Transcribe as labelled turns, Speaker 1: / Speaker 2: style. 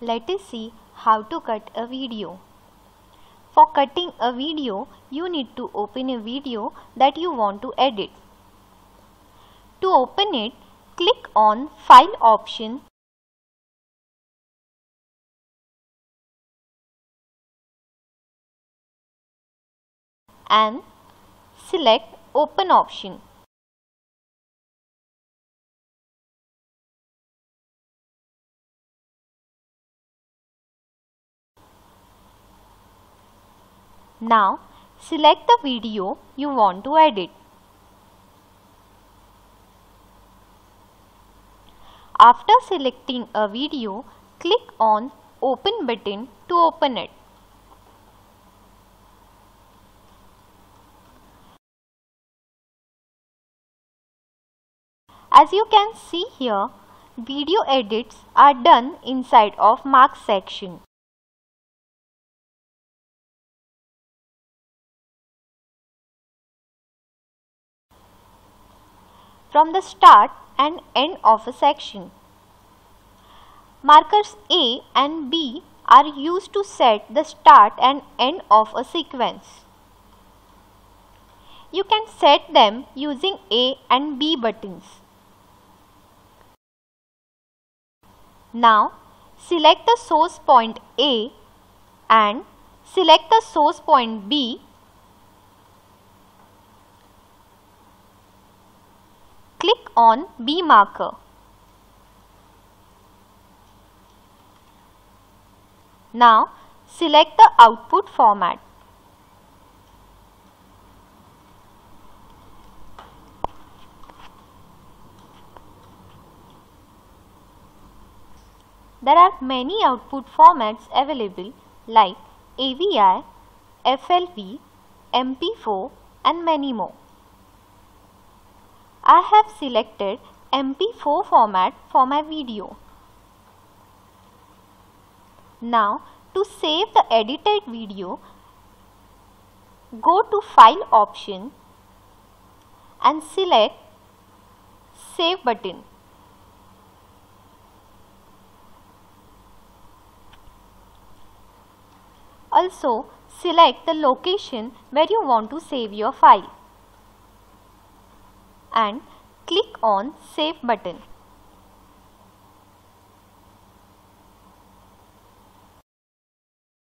Speaker 1: Let us see how to cut a video. For cutting a video, you need to open a video that you want to edit. To open it, click on File option and select Open option. Now select the video you want to edit. After selecting a video, click on Open button to open it. As you can see here, video edits are done inside of Marks section. From the start and end of a section. Markers A and B are used to set the start and end of a sequence. You can set them using A and B buttons. Now select the source point A and select the source point B. Click on B marker. Now select the output format. There are many output formats available like AVI, FLV, MP4 and many more. I have selected MP4 format for my video. Now to save the edited video, go to File option and select Save button. Also select the location where you want to save your file and click on Save button.